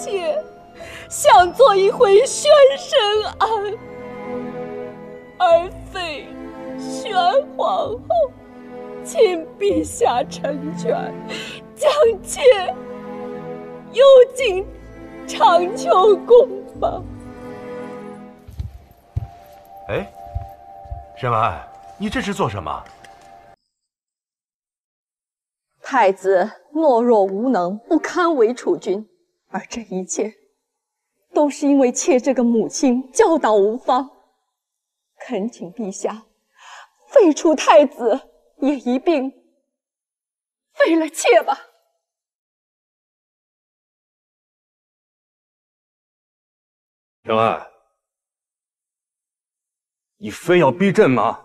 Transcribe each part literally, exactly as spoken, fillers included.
妾想做一回宣神安，而非宣皇后，请陛下成全，将妾幽禁长秋宫吧。 哎，沈安，你这是做什么？ 太子懦弱无能，不堪为储君，而这一切都是因为妾这个母亲教导无方。恳请陛下废除太子，也一并废了妾吧。 沈安，你非要逼朕吗？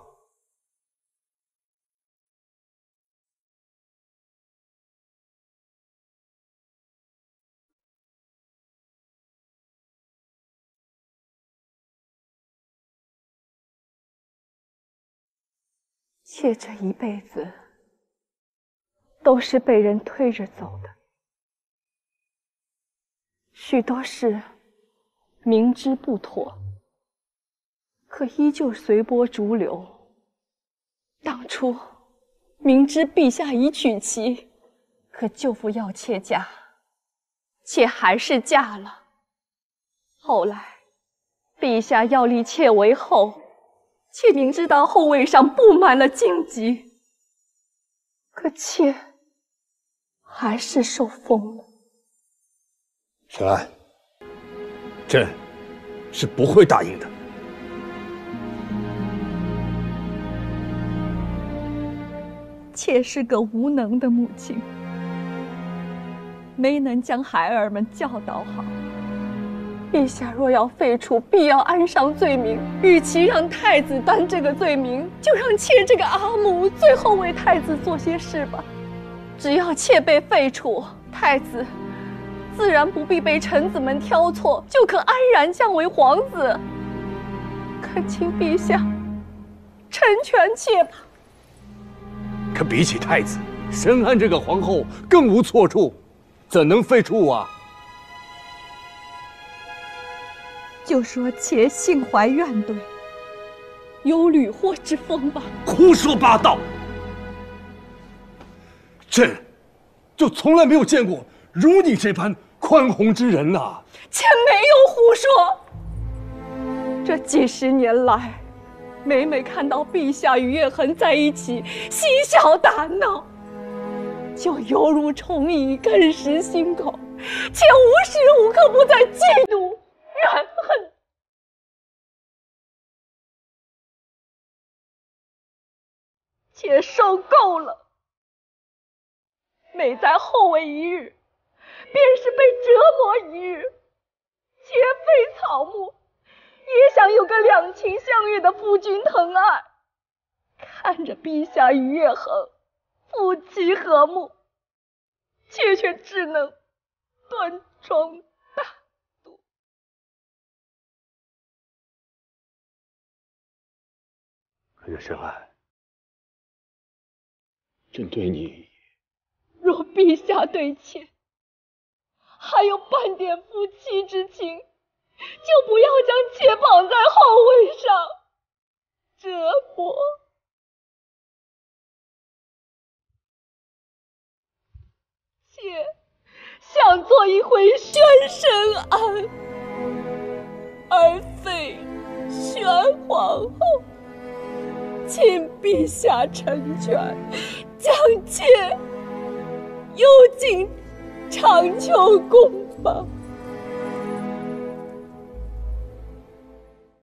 妾这一辈子都是被人推着走的，许多事明知不妥，可依旧随波逐流。当初明知陛下已娶妻，可舅父要妾嫁，妾还是嫁了。后来陛下要立妾为后，妾明知道后位上布满了荆棘，可妾还是受封了。 沈安，朕是不会答应的。 妾是个无能的母亲，没能将孩儿们教导好。陛下若要废除，必要安上罪名。与其让太子担这个罪名，就让妾这个阿母最后为太子做些事吧。只要妾被废除，太子自然不必被臣子们挑错，就可安然降为皇子。恳请陛下成全妾吧。 可比起太子，沈安这个皇后更无错处，怎能废除啊？ 就说妾心怀怨怼，有屡获之风吧。 胡说八道！朕就从来没有见过如你这般宽宏之人呐、啊！ 妾没有胡说。这几十年来，每每看到陛下与月痕在一起嬉笑打闹，就犹如虫蚁啃食心口，妾无时无刻不在嫉妒怨恨。妾受够了，每在后位一日，便是被折磨一日。妾非草木，也想有个两情相悦的夫君疼爱。看着陛下与月衡夫妻和睦，妾却只能端庄大度。 可是沈安，朕对你， 若陛下对妾还有半点夫妻之情，就不要将妾绑在后位上折磨。妾想做一回宣神安，而非宣皇后，请陛下成全，将妾幽禁长秋宫吧。